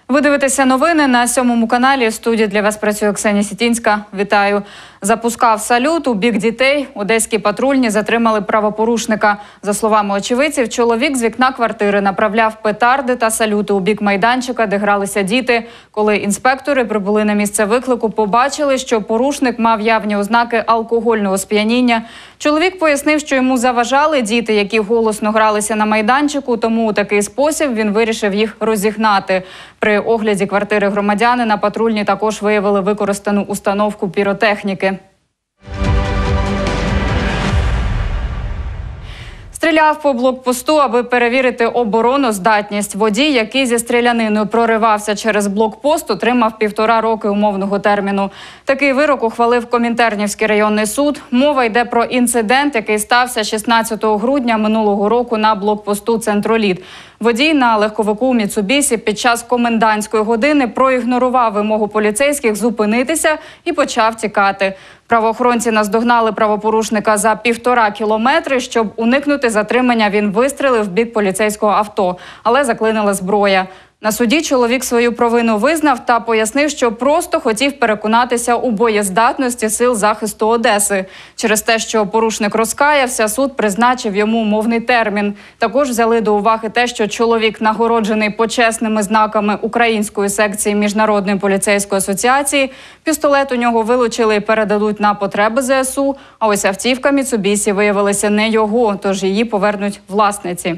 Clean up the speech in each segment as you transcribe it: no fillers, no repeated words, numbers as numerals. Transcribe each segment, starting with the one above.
Ви дивитеся новини на 7 каналі. В студії для вас працює Ксенія Сітінська. Вітаю. Запускав салют у бік дітей. Одеські патрульні затримали правопорушника. За словами очевидців, чоловік з вікна квартири направляв петарди та салюти у бік майданчика, де гралися діти. Коли інспектори прибули на місце виклику, побачили, що порушник мав явні ознаки алкогольного сп'яніння. Чоловік пояснив, що йому заважали діти, які голосно гралися на майданчику, тому у такий спосіб він вирішив їх розігнати. При огляді квартири громадянина патрульні також виявили використану установку піротехніки. Стріляв по блокпосту, аби перевірити обороноздатність. Водій, який зі стріляниною проривався через блокпост, отримав 1,5 роки умовного терміну. Такий вирок ухвалив Комінтернівський районний суд. Мова йде про інцидент, який стався 16 грудня минулого року на блокпосту «Центроліт». Водій на легковику «Міцубісі» під час комендантської години проігнорував вимогу поліцейських зупинитися і почав тікати. Правоохоронці наздогнали правопорушника за 1,5 кілометри. Щоб уникнути затримання, він вистрелив в бік поліцейського авто, але заклинила зброя. На суді чоловік свою провину визнав та пояснив, що просто хотів переконатися у боєздатності сил захисту Одеси. Через те, що порушник розкаявся, суд призначив йому умовний термін. Також взяли до уваги те, що чоловік нагороджений почесними знаками Української секції Міжнародної поліцейської асоціації. Пістолет у нього вилучили і передадуть на потреби ЗСУ. А ось автівка «Міцубісі» виявилася не його, тож її повернуть власниці.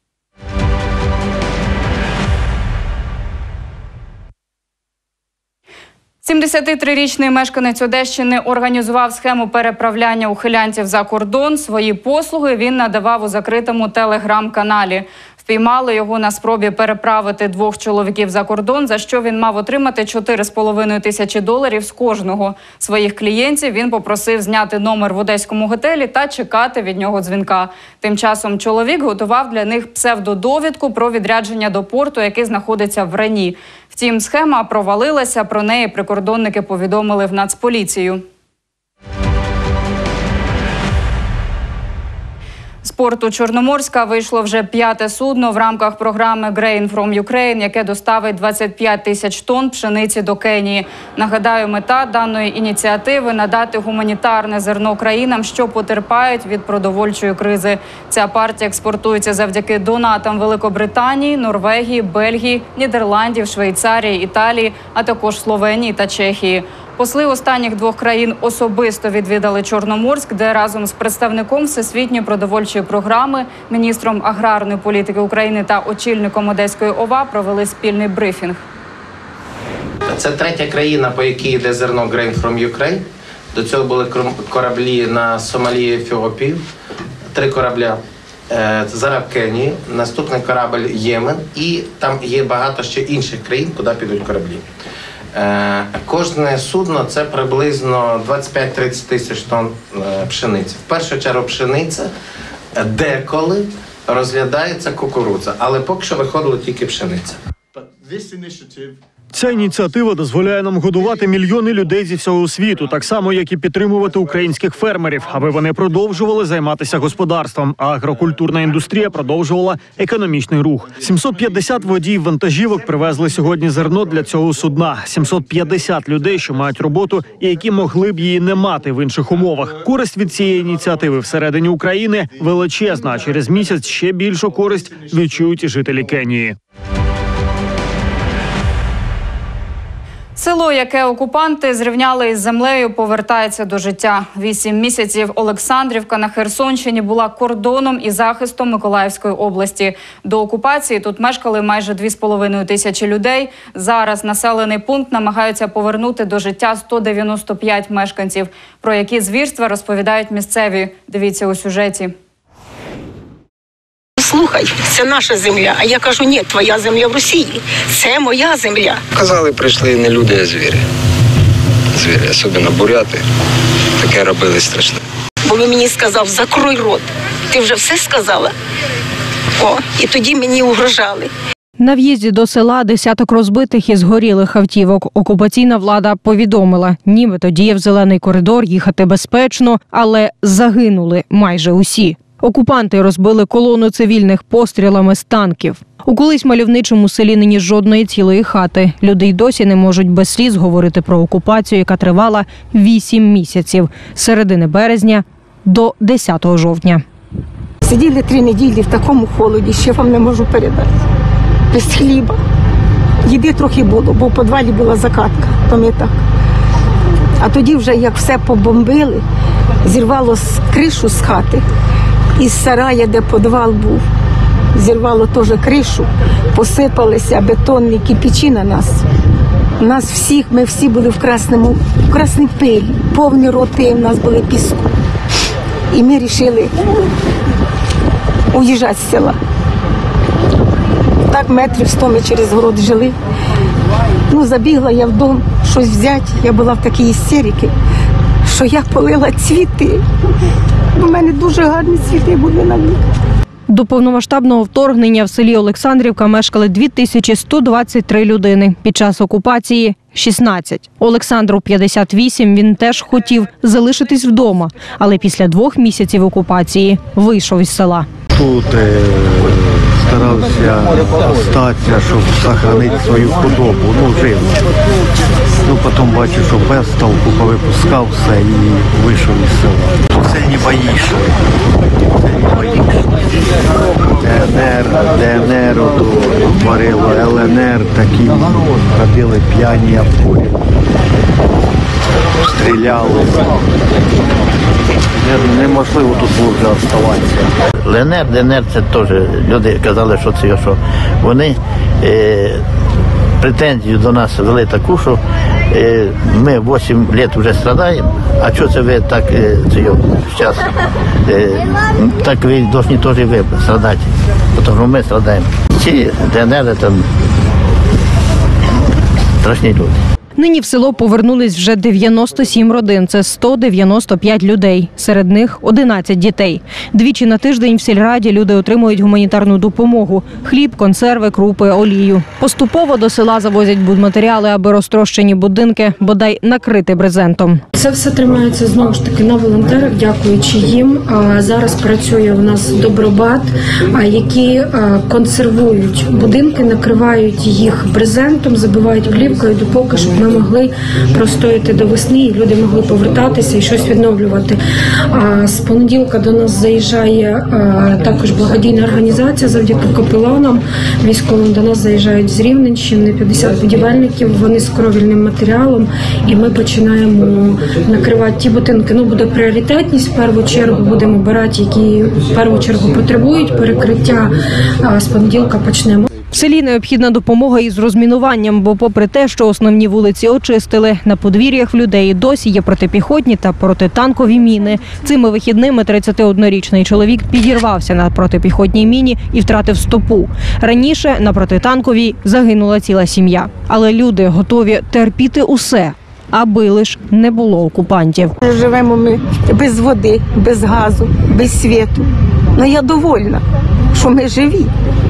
73-річний мешканець Одещини організував схему переправляння ухилянтів за кордон. Свої послуги він надавав у закритому телеграм-каналі. Впіймали його на спробі переправити 2 чоловіків за кордон, за що він мав отримати $4,5 тисячі з кожного. Своїх клієнтів він попросив зняти номер в одеському готелі та чекати від нього дзвінка. Тим часом чоловік готував для них псевдодовідку про відрядження до порту, який знаходиться в Рені. Втім, схема провалилася, про неї прикордонники повідомили в Нацполіцію. З порту Чорноморська вийшло вже 5-те судно в рамках програми «Grain from Ukraine», яке доставить 25 тисяч тонн пшениці до Кенії. Нагадаю, мета даної ініціативи – надати гуманітарне зерно країнам, що потерпають від продовольчої кризи. Ця партія експортується завдяки донатам Великобританії, Норвегії, Бельгії, Нідерландів, Швейцарії, Італії, а також Словенії та Чехії. Посли останніх 2 країн особисто відвідали Чорноморськ, де разом з представником Всесвітньої продовольчої програми, міністром аграрної політики України та очільником Одеської ОВА провели спільний брифінг. Це 3-я країна, по якій йде зерно Grain from Ukraine. До цього були кораблі на Сомалі, Ефіопію, 3 корабля. Зараз в Кенії, наступний корабль Ємен, і там є багато ще інших країн, куди підуть кораблі. Кожне судно – це приблизно 25-30 тисяч тонн пшениці. В першу чергу пшениця, деколи розглядається кукурудза, але поки що виходило тільки пшениця. Ця ініціатива дозволяє нам годувати мільйони людей зі всього світу, так само, як і підтримувати українських фермерів, аби вони продовжували займатися господарством, а агрокультурна індустрія продовжувала економічний рух. 750 водіїв вантажівок привезли сьогодні зерно для цього судна. 750 людей, що мають роботу і які могли б її не мати в інших умовах. Користь від цієї ініціативи всередині України величезна, а через місяць ще більшу користь відчують і жителі Кенії. Село, яке окупанти зрівняли із землею, повертається до життя. 8 місяців Олександрівка на Херсонщині була кордоном і захистом Миколаївської області. До окупації тут мешкали майже 2,5 тисячі людей. Зараз населений пункт намагаються повернути до життя 195 мешканців. Про які звірства розповідають місцеві. Дивіться у сюжеті. Слухай, це наша земля. А я кажу, ні, твоя земля в Росії. Це моя земля. Казали, прийшли не люди, а звірі. Звірі, особливо буряти. Таке робили страшне. Бо він мені сказав, закрой рот. Ти вже все сказала? О, і тоді мені угрожали. На в'їзді до села десяток розбитих і згорілих автівок. Окупаційна влада повідомила, нібито діяв зелений коридор, їхати безпечно, але загинули майже усі. Окупанти розбили колону цивільних пострілами з танків. У колись мальовничому селі нині жодної цілої хати. Люди й досі не можуть без сліз говорити про окупацію, яка тривала 8 місяців – з середини березня до 10 жовтня. Сиділи 3 неділі в такому холоді, ще вам не можу передати. Без хліба. Їди трохи було, бо в підвалі була закатка, то ми так. А тоді вже, як все побомбили, зірвало кришу з хати. Із сарая, де підвал був, зірвало теж кришу, посипалися бетонні кирпичі на нас. Нас всіх, ми всі були в красній пилі, повні роти в нас були піску. І ми вирішили уїжджати з села. Так метрів 100 ми через город жили. Забігла я в дом щось взяти, я була в такій істериці, що я полила цвіти. У мене дуже гарні цвіти були на них. До повномасштабного вторгнення в селі Олександрівка мешкали 2123 людини. Під час окупації – 16. Олександру 58, він теж хотів залишитись вдома, але після 2 місяців окупації вийшов із села. Тут старався остатися, щоб зберігати свою худобу, жив. Потім бачив, що без толку повипускав все і вийшов із села. Сильні бої йшли. ДНР творило, ЛНР такі ходили п'яні апулі. Стріляли. Неможливо тут було вже оставатися. ЛНР, ДНР – це теж люди казали, що це, що вони претензію до нас вели таку, що ми 8 років вже страдаємо, а що це ви так зараз, так ви повинні теж ви страдати, тому що ми страдаємо. Ці ДНР – це страшні люди. Нині в село повернулись вже 97 родин. Це 195 людей. Серед них 11 дітей. Двічі на тиждень в сільраді люди отримують гуманітарну допомогу – хліб, консерви, крупи, олію. Поступово до села завозять будматеріали, аби розтрощені будинки бодай накрити брезентом. Це все тримається знову ж таки на волонтерах, дякуючи їм. Зараз працює у нас Добробат, які консервують будинки, накривають їх брезентом, забивають плівкою, допоки щоб ми могли простояти до весни, і люди могли повертатися і щось відновлювати. З понеділка до нас заїжджає також благодійна організація завдяки капеланам. Військовим до нас заїжджають з Рівненщини 50 будівельників, вони з кровільним матеріалом, і ми починаємо накривати ті будинки. Буде пріоритетність, в першу чергу будемо обирати, які в першу чергу потребують перекриття, з понеділка почнемо. В селі необхідна допомога із розмінуванням, бо попри те, що основні вулиці очистили, на подвір'ях в людей досі є протипіхотні та протитанкові міни. Цими вихідними 31-річний чоловік підірвався на протипіхотній міні і втратив стопу. Раніше на протитанковій загинула ціла сім'я. Але люди готові терпіти усе, аби лиш не було окупантів. Живемо ми без води, без газу, без світу. Я довольна, що ми живі.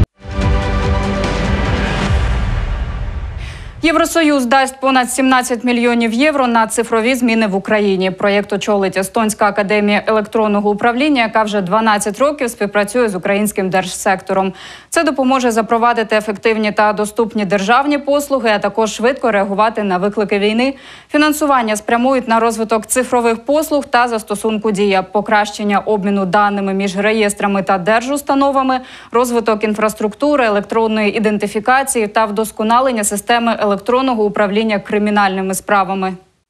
Євросоюз дасть понад 17 мільйонів євро на цифрові зміни в Україні. Проєкт очолить Естонська академія електронного управління, яка вже 12 років співпрацює з українським держсектором. Це допоможе запровадити ефективні та доступні державні послуги, а також швидко реагувати на виклики війни. Фінансування спрямують на розвиток цифрових послуг та застосунку «Дія», покращення обміну даними між реєстрами та держустановами, розвиток інфраструктури, електронної ідентифікації та вдосконалення системи електронного управління кримінальними справами.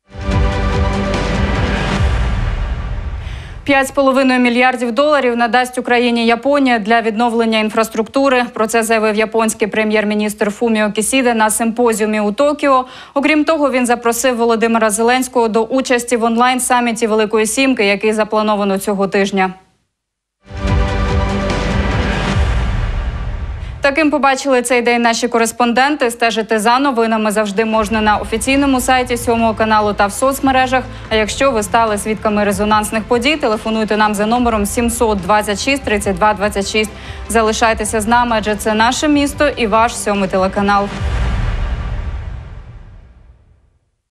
5,5 мільярдів доларів надасть Україні Японія для відновлення інфраструктури. Про це заявив японський прем'єр-міністр Фуміо Кісіде на симпозіумі у Токіо. Окрім того, він запросив Володимира Зеленського до участі в онлайн-саміті Великої Сімки, який заплановано цього тижня. Таким побачили цей день наші кореспонденти. Стежити за новинами завжди можна на офіційному сайті 7 каналу та в соцмережах. А якщо ви стали свідками резонансних подій, телефонуйте нам за номером 726 32 26. Залишайтеся з нами, адже це наше місто і ваш 7 телеканал.